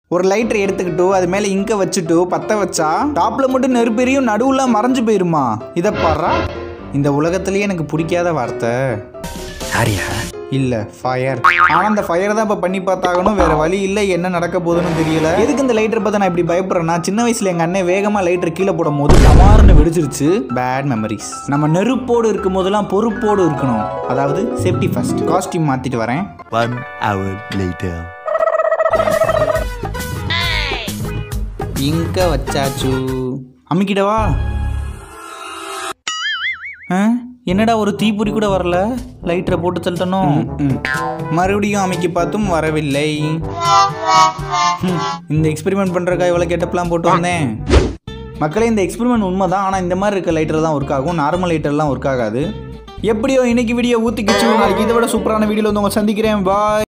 ஒரு லைட்டர் எடுத்துக்கிட்டு அது மேலே இங்க வச்சுட்டு பற்ற வச்சா டாப்ல மட்டும் நெருப்பெரியும் நடுவுல மறைஞ்சு போயிருமா? இதை பாரா. இந்த உலகத்திலேயே எனக்கு பிடிக்காத வார்த்தை இல்ல ஃபயர். ஆனா அந்த ஃபயர் தான் இப்ப பண்ணி பார்த்தாகணும், வேற வழி இல்ல. என்ன நடக்க போகுதுன்னு தெரியல. எதுக்கு இந்த லைட்டர் பார்த்தா நான் இப்படி பயப்படுறேன்னா, சின்ன வயசுல எங்க அண்ணன் வேகமா லைட்டர் கீழே போடும் போது டமார்னு வெடிச்சிருச்சு. Bad memories. நம்ம நெருப்போடு இருக்கும் போதெல்லாம் பொறுப்போடு இருக்கணும், அதாவது சேஃப்டி ஃபர்ஸ்ட். காஸ்டியூம் மாத்திட்டு வரேன். 1 hour later. இங்க வச்சாச்சு. அம்மிக்கிட்டவா? என்னடா ஒரு தீப்பொறி கூட வரல, லைட்டரை போட்டு தள்ளணும். மறுபடியும் அமைக்கி பார்த்தும் வரவில்லை. இந்த எக்ஸ்பெரிமெண்ட் பண்றதுக்காக இவ்வளவு கெட்டப்லாம் போட்டு வந்தேன். மக்களே, இந்த எக்ஸ்பெரிமெண்ட் உண்மைதான். ஆனா இந்த மாதிரி இருக்க லைட்டர் தான் ஒர்க் ஆகும், நார்மல் லைட்டர்லாம் ஒர்க் ஆகாது. எப்படியோ இன்னைக்கு வீடியோ ஊத்திக்கிச்சு. நாளைக்கு இதை விட சூப்பரான வீடியோல வந்து உங்க சந்திக்கிறேன். பாய்.